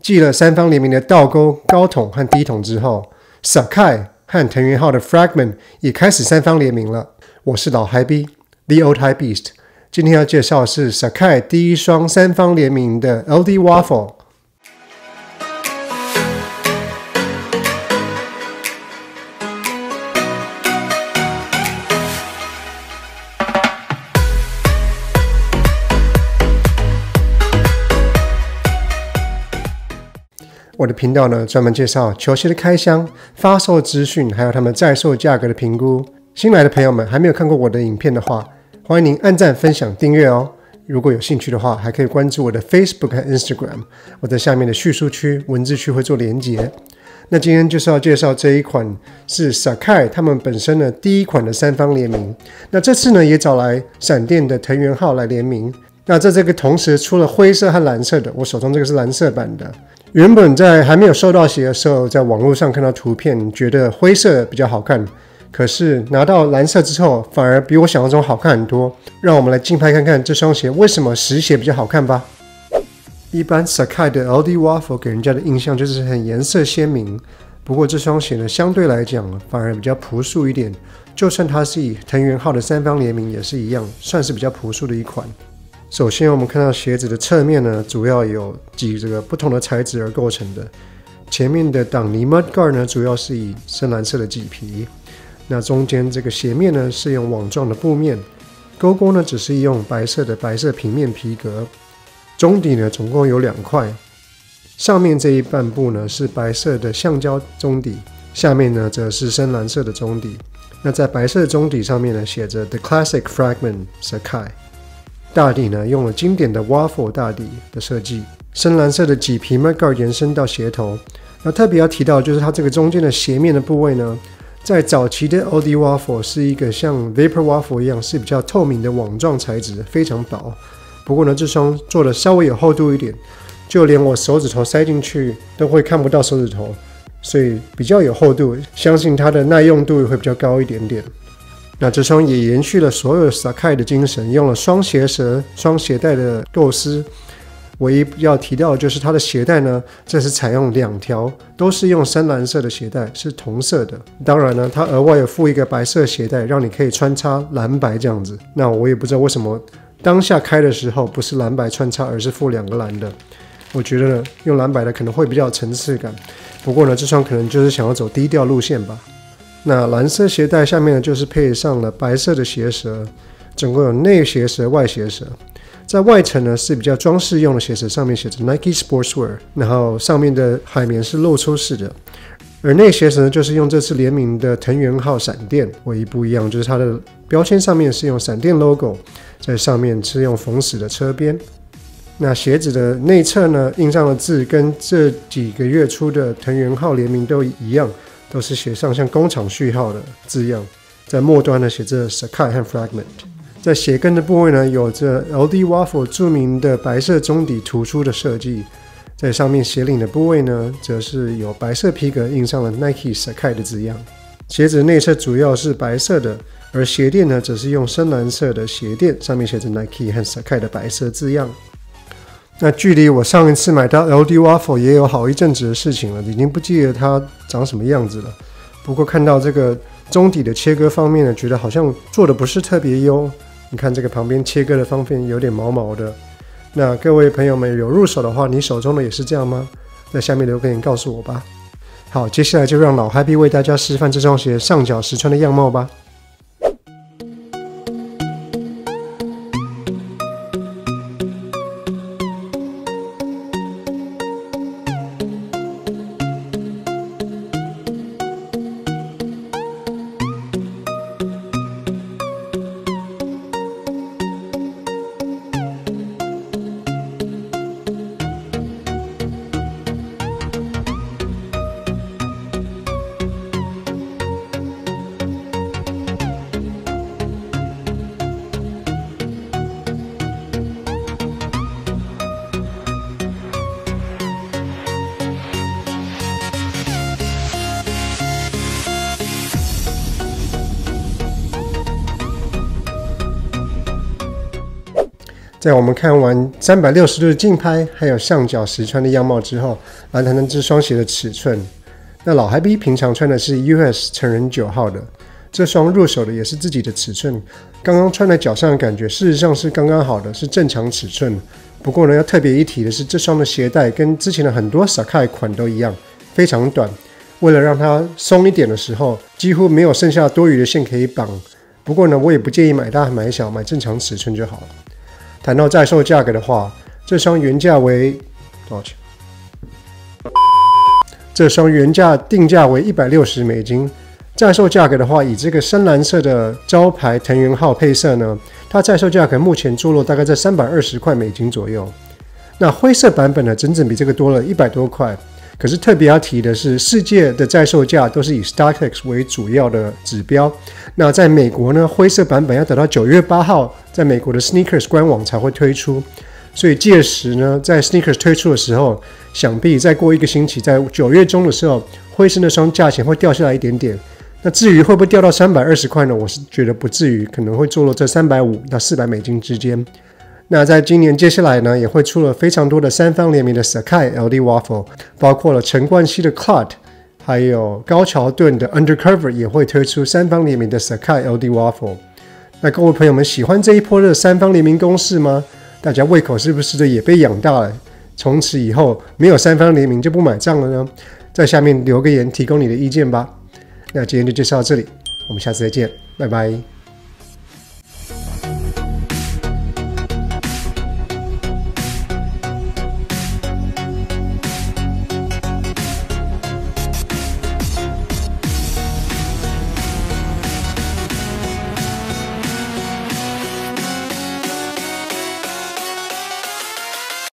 继了三方联名的倒钩、高筒和低筒之后， Sacai 和藤原浩的 Fragment 也开始三方联名了。我是老嗨 B The Old High Beast， 今天要介绍的是 Sacai 第一双三方联名的 LD Waffle。我的频道呢，专门介绍球鞋的开箱、发售资讯，还有他们在售价格的评估。新来的朋友们还没有看过我的影片的话，欢迎您按赞、分享、订阅哦。如果有兴趣的话，还可以关注我的 Facebook 和 Instagram， 我在下面的叙述区、文字区会做连结。那今天就是要介绍这一款是 Sacai 他们本身的第一款的三方联名。那这次呢，也找来闪电的藤原浩来联名。那在这个同时出了灰色和蓝色的，我手中这个是蓝色版的。原本在还没有收到鞋的时候，在网络上看到图片，觉得灰色比较好看。可是拿到蓝色之后，反而比我想象中好看很多。让我们来竞拍看看这双鞋为什么实鞋比较好看吧。一般 Sacai 的 LD Waffle 给人家的印象就是很颜色鲜明，不过这双鞋呢，相对来讲反而比较朴素一点。就算它是以藤原浩的三方联名，也是一样，算是比较朴素的一款。首先我们看到鞋子的侧面呢，主要有几个不同的材质而构成的。前面的挡泥 Mudguard 呢，主要是以深蓝色的麂皮。那中间这个鞋面呢，是用网状的布面。勾勾呢，只是用白色平面皮革。中底呢，总共有2块。上面这一半部呢，是白色的橡胶中底，下面呢，则是深蓝色的中底。那在白色的中底上面呢，写着 The Classic Fragment Sacai。大底呢，用了经典的 Waffle 大底的设计，深蓝色的麂皮 Mudguard 延伸到鞋头。那特别要提到就是它这个中间的鞋面的部位呢，在早期的 LD Waffle 是一个像 Vapor Waffle 一样是比较透明的网状材质，非常薄。不过呢，这双做的稍微有厚度一点，就连我手指头塞进去都会看不到手指头，所以比较有厚度，相信它的耐用度也会比较高一点点。那这双也延续了所有 Sacai 的精神，用了双鞋舌、双鞋带的构思。唯一要提到的就是它的鞋带呢，这是采用2条，都是用深蓝色的鞋带，是同色的。当然呢，它额外有附一个白色鞋带，让你可以穿插蓝白这样子。那我也不知道为什么当下开的时候不是蓝白穿插，而是附2个蓝的。我觉得呢，用蓝白的可能会比较有层次感。不过呢，这双可能就是想要走低调路线吧。那蓝色鞋带下面呢，就是配上了白色的鞋舌，总共有内鞋舌、外鞋舌。在外层呢是比较装饰用的鞋舌，上面写着 Nike Sportswear， 然后上面的海绵是露出式的。而内鞋舌呢，就是用这次联名的藤原浩闪电唯一不一样，就是它的标签上面是用闪电 logo， 在上面是用缝死的车边。那鞋子的内侧呢，印上的字跟这几个月出的藤原浩联名都一样，都是写上像工厂序号的字样，在末端呢写着 Sacai 和 Fragment。在鞋跟的部位呢，有着 LD Waffle 著名的白色中底突出的设计，在上面鞋领的部位呢，则是有白色皮革印上了 Nike Sacai 的字样。鞋子内侧主要是白色的，而鞋垫呢，则是用深蓝色的鞋垫，上面写着 Nike 和 Sacai 的白色字样。那距离我上一次买到 LD Waffle 也有好一阵子的事情了，已经不记得它长什么样子了。不过看到这个中底的切割方面呢，觉得好像做的不是特别优。你看这个旁边切割的方面有点毛毛的。那各位朋友们有入手的话，你手中的也是这样吗？在下面留言告诉我吧。好，接下来就让老 Happy 为大家示范这双鞋上脚实穿的样貌吧。 在我们看完360度的竞拍，还有上脚实穿的样貌之后，来谈谈这双鞋的尺寸。那老嗨 B 平常穿的是 US 成人9号的，这双入手的也是自己的尺寸。刚刚穿在脚上的感觉，事实上是刚刚好的，是正常尺寸。不过呢，要特别一提的是，这双的鞋带跟之前的很多 Sacai 款都一样，非常短。为了让它松一点的时候，几乎没有剩下多余的线可以绑。不过呢，我也不建议买大买小，买正常尺寸就好了。谈到在售价格的话，这双原价为多少钱？这双原价定价为$160，在售价格的话，以这个深蓝色的招牌藤原号配色呢，它在售价格目前坐落大概在$320左右。那灰色版本呢，整整比这个多了100多块。可是特别要提的是，世界的在售价都是以 StockX 为主要的指标。那在美国呢，灰色版本要等到9月8号，在美国的 Sneakers 官网才会推出。所以届时呢，在 Sneakers 推出的时候，想必再过1个星期，在9月中的时候，灰色那双价钱会掉下来一点点。那至于会不会掉到$320块呢？我是觉得不至于，可能会坐落在$350到$400之间。那在今年接下来呢，也会出了非常多的3方联名的 Sacai LD Waffle， 包括了陈冠希的 Cloud， 还有高桥盾的 Undercover 也会推出3方联名的 Sacai LD Waffle。那各位朋友们喜欢这一波的3方联名攻势吗？大家胃口是不是也被养大了？从此以后没有3方联名就不买账了呢？在下面留个言提供你的意见吧。那今天就介绍到这里，我们下次再见，拜拜。